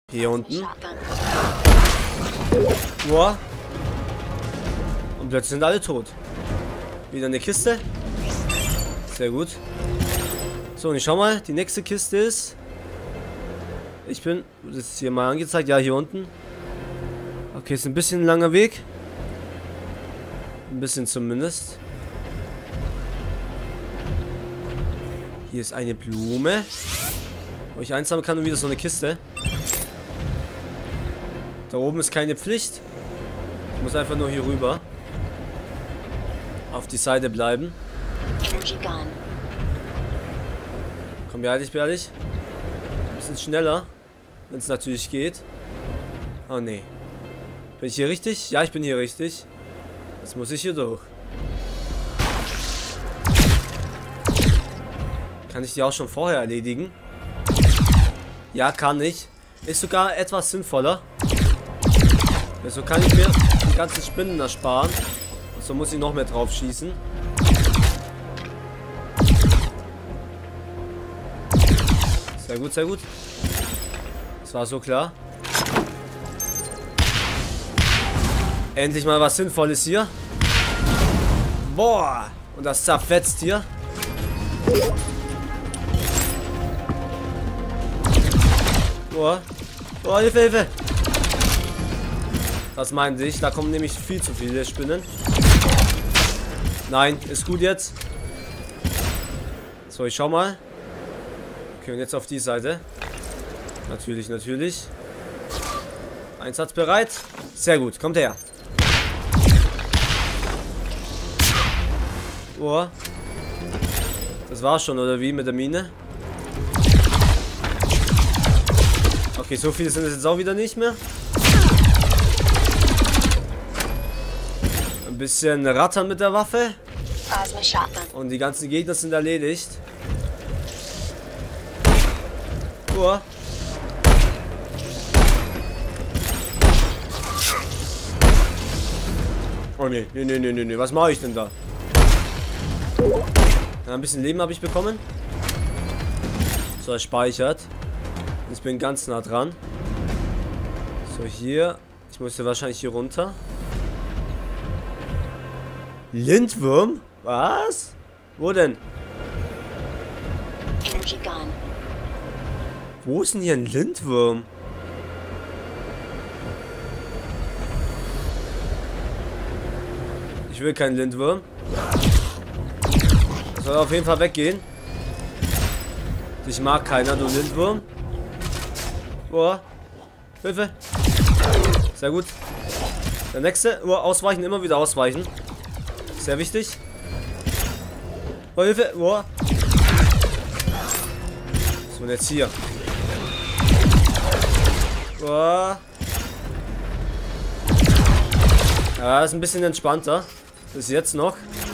Hier unten. Boah. Und plötzlich sind alle tot. Wieder eine Kiste. Sehr gut. So, und ich schau mal. Die nächste Kiste ist... Das ist hier mal angezeigt. Ja, hier unten. Okay, ist ein bisschen ein langer Weg. Ein bisschen zumindest. Hier ist eine Blume. Wo ich eins haben kann und wieder so eine Kiste. Da oben ist keine Pflicht. Ich muss einfach nur hier rüber. Auf die Seite bleiben. Komm, beeil dich, beeil dich. Ein bisschen schneller. Wenn es natürlich geht. Oh ne. Bin ich hier richtig? Ja, ich bin hier richtig. Jetzt muss ich hier durch. Kann ich die auch schon vorher erledigen? Ja, kann ich. Ist sogar etwas sinnvoller. So kann ich mir die ganzen Spinnen ersparen. Und so muss ich noch mehr drauf schießen. Sehr gut, sehr gut. Das war so klar. Endlich mal was Sinnvolles hier. Boah. Und das zerfetzt hier. Boah. Boah, Hilfe, Hilfe. Das meinte ich. Da kommen nämlich viel zu viele Spinnen. Nein, ist gut jetzt. So, ich schau mal. Okay, und jetzt auf die Seite. Natürlich, natürlich. Einsatz bereit. Sehr gut, kommt her. Boah. Das war's schon, oder wie, mit der Mine? Okay, so viele sind es jetzt auch wieder nicht mehr. Ein bisschen rattern mit der Waffe. Und die ganzen Gegner sind erledigt. Boah. Oh ne, ne. Was mache ich denn da? Ja, ein bisschen Leben habe ich bekommen. So, er speichert. Ich bin ganz nah dran. So, hier. Ich muss ja wahrscheinlich hier runter. Lindwurm? Was? Wo denn? Wo ist denn hier ein Lindwurm? Ich will keinen Lindwurm. Das soll auf jeden Fall weggehen. Ich mag keiner, du Lindwurm. Boah. Hilfe. Sehr gut. Der nächste. Ausweichen, immer wieder ausweichen. Sehr wichtig. Oh, Hilfe. Boah. So, und jetzt hier. Boah. Ja, ist ein bisschen entspannter. Bis jetzt noch.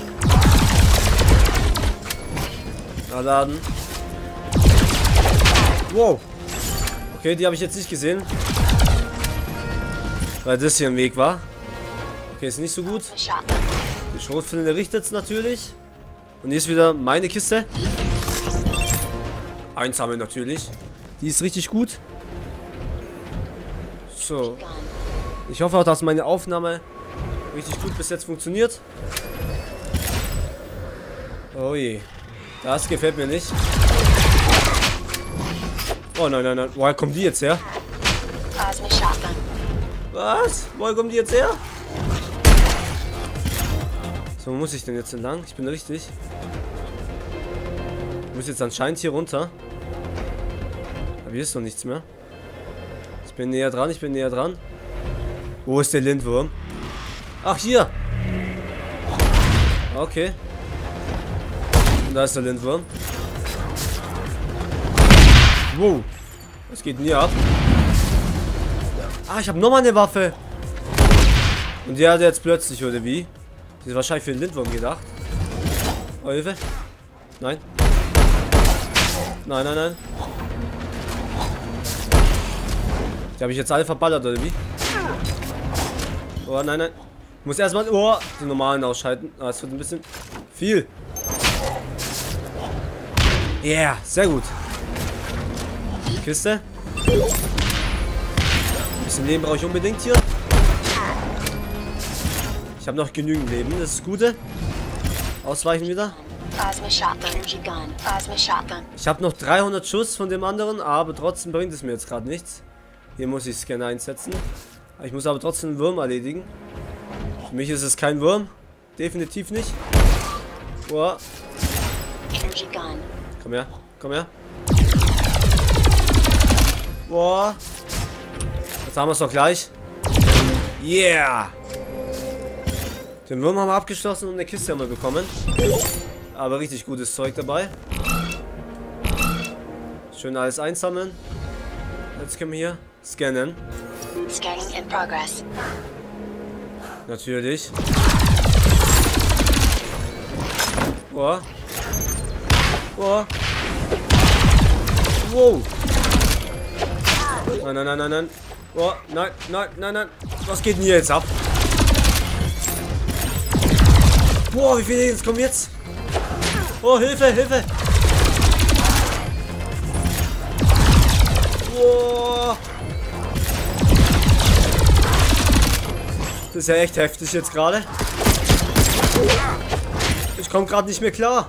Laden. Wow. Okay, die habe ich jetzt nicht gesehen. Weil das hier im Weg war. Okay, ist nicht so gut. Die Schrotflinte richtet es natürlich. Und hier ist wieder meine Kiste. Einsammeln natürlich. Die ist richtig gut. So. Ich hoffe auch, dass meine Aufnahme richtig gut bis jetzt funktioniert. Oh je. Das gefällt mir nicht. Oh nein. Woher kommen die jetzt her? Was? Woher kommen die jetzt her? So, wo muss ich denn jetzt entlang? Ich bin richtig. Ich muss jetzt anscheinend hier runter. Aber hier ist noch nichts mehr. Ich bin näher dran. Wo ist der Lindwurm? Ach, hier. Okay. Und da ist der Lindwurm. Wow. Was geht denn hier ab? Ah, ich habe nochmal eine Waffe. Und die hat jetzt plötzlich, oder wie? Die ist wahrscheinlich für den Lindwurm gedacht. Oh, Hilfe. Nein. Nein. Die habe ich jetzt alle verballert, oder wie? Oh, nein. Ich muss erstmal die normalen ausschalten. Ah, es wird ein bisschen viel. Yeah, sehr gut. Kiste. bisschen Leben brauche ich unbedingt hier. Ich habe noch genügend Leben, das ist das Gute. Ausweichen wieder. Ich habe noch 300 Schuss von dem anderen, aber trotzdem bringt es mir jetzt gerade nichts. Hier muss ich Scanner einsetzen. Ich muss aber trotzdem einen Wurm erledigen. Für mich ist es kein Wurm. Definitiv nicht. Boah. Komm her, komm her. Boah. Jetzt haben wir es doch gleich. Yeah! Den Wurm haben wir abgeschlossen und eine Kiste haben wir bekommen. Aber richtig gutes Zeug dabei. Schön alles einsammeln. Jetzt können wir hier scannen. Scanning in progress. Natürlich. Boah. Boah. Wow. Nein, nein, nein, nein, nein. Boah, nein, nein, nein, nein. Was geht denn hier jetzt ab? Boah, wie viele jetzt kommen jetzt? Oh, Hilfe, Hilfe. Boah. Das ist ja echt heftig jetzt gerade. Ich komme gerade nicht mehr klar.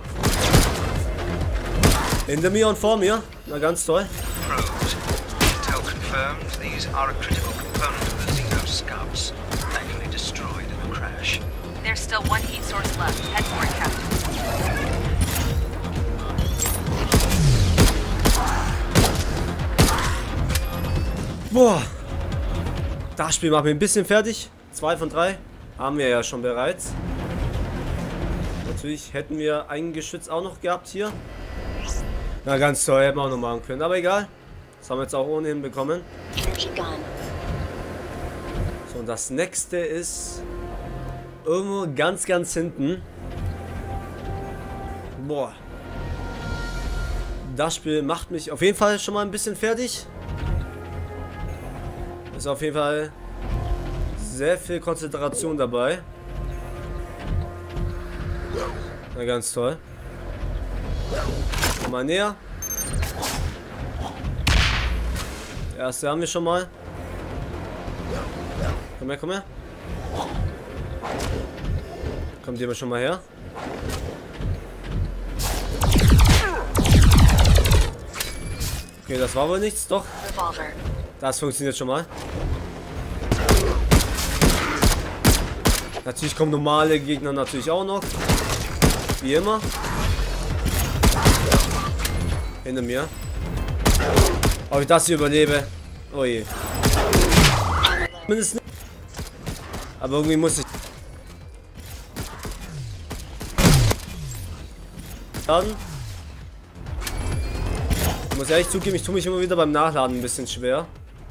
Hinter mir und vor mir. Na, ganz toll. Intel confirmed these are a critical component of the Xeno scouts, thankfully destroyed in the crash. There's still one heat source left. Head for it, Captain. Boah. Das Spiel macht mir ein bisschen fertig. 2 von 3 haben wir ja schon bereits. Natürlich hätten wir ein Geschütz auch noch gehabt hier. Na, ganz toll, hätten wir auch noch machen können. Aber egal. Das haben wir jetzt auch ohnehin bekommen. So, und das nächste ist irgendwo ganz, ganz hinten. Boah. Das Spiel macht mich auf jeden Fall schon mal ein bisschen fertig. Ist auf jeden Fall sehr viel Konzentration dabei. Na, ganz toll. Komm mal näher. Der erste haben wir schon mal. Komm her, komm her. Kommt jemand schon mal her? Okay, das war wohl nichts, doch. Das funktioniert schon mal. Natürlich kommen normale Gegner natürlich auch noch. Wie immer. Hinter mir. Ob ich das hier überlebe? Oh je. Mindestens nicht. Aber irgendwie muss ich. Ich muss ehrlich zugeben, ich tue mich immer wieder beim Nachladen ein bisschen schwer.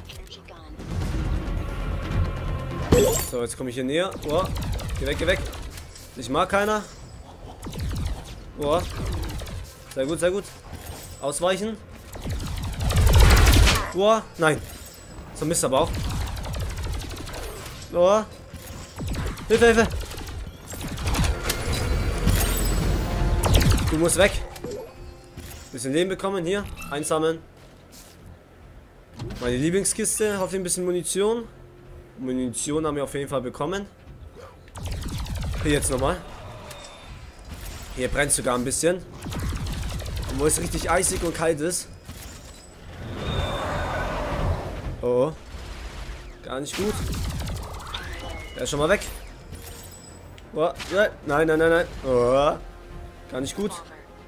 So, jetzt komme ich hier näher. Oh, geh weg, geh weg. Ich mag keiner. Oh. Sehr gut, sehr gut. Ausweichen. Oh, nein. So Mist aber auch. Oh. Hilfe, Hilfe. Du musst weg. Bisschen Leben bekommen hier. Einsammeln. Meine Lieblingskiste. Hoffentlich ein bisschen Munition. Munition haben wir auf jeden Fall bekommen. Hier jetzt nochmal. Hier brennt sogar ein bisschen. Und wo es richtig eisig und kalt ist. Oh. Gar nicht gut. Der ist schon mal weg. Oh. Nein, nein, nein, nein. Oh. Gar nicht gut.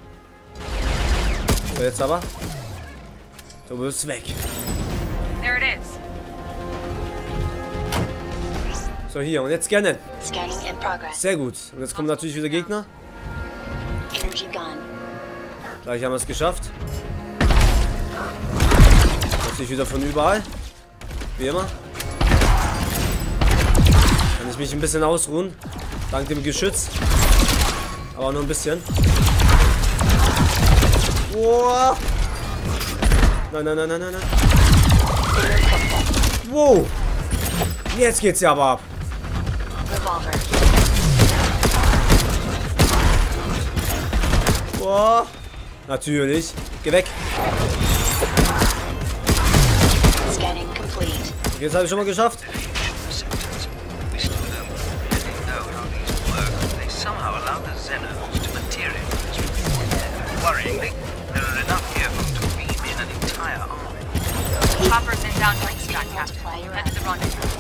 So, jetzt aber. Du wirst weg. There it is. So, hier. Und jetzt scannen. Scanning in progress. Sehr gut. Und jetzt kommen natürlich wieder Gegner. Energy gun. Gleich haben wir es geschafft. Natürlich wieder von überall. Wie immer. Kann ich mich ein bisschen ausruhen. Dank dem Geschütz. Aber nur ein bisschen. Wow. Nein, nein, nein, nein, nein, nein. Wow. Jetzt geht's ja aber ab. Revolver. Wow. Natürlich. Geh weg. Scanning complete. Okay, jetzt habe ich schon mal geschafft. We still don't really know how these work. They somehow allow the Xenos to materialize before death. Worryingly, there are enough here for them to beam in an entire army. Chopper's in downrange sky, Captain. Head to the rendezvous.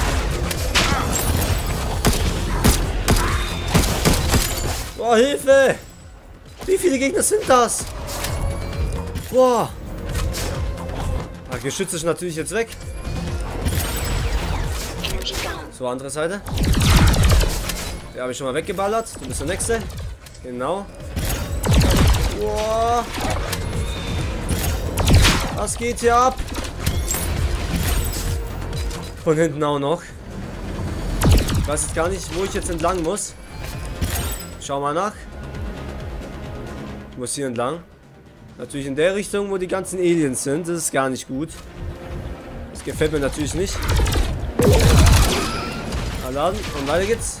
Boah, Hilfe! Wie viele Gegner sind das? Boah! Ah, Geschütz ist natürlich jetzt weg. Energy gone. So, andere Seite. Den habe ich schon mal weggeballert. Du bist der Nächste. Genau. Boah! Was geht hier ab? Von hinten auch noch. Ich weiß jetzt gar nicht, wo ich jetzt entlang muss. Schau mal nach. Ich muss hier entlang. Natürlich in der Richtung, wo die ganzen Aliens sind. Das ist gar nicht gut. Das gefällt mir natürlich nicht. Laden und weiter geht's.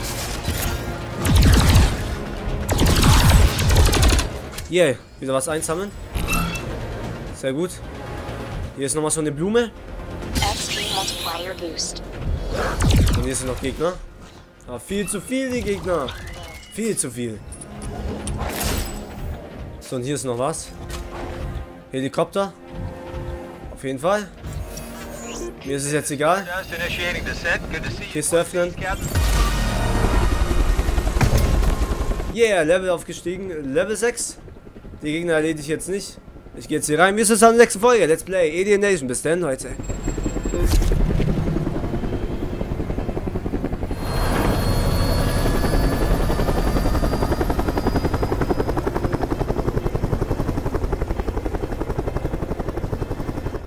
Yeah, wieder was einsammeln. Sehr gut. Hier ist nochmal so eine Blume. Extreme multiplier boost. Und hier sind noch Gegner. Aber viel zu viel, die Gegner. Viel zu viel. So, und hier ist noch was. Helikopter. Auf jeden Fall. Mir ist es jetzt egal. Kiste öffnen. Yeah, Level aufgestiegen. Level 6. Die Gegner erledige ich jetzt nicht. Ich gehe jetzt hier rein. Wir sehen uns in der nächsten Folge. Let's Play Alien Nation. Bis dann, Leute.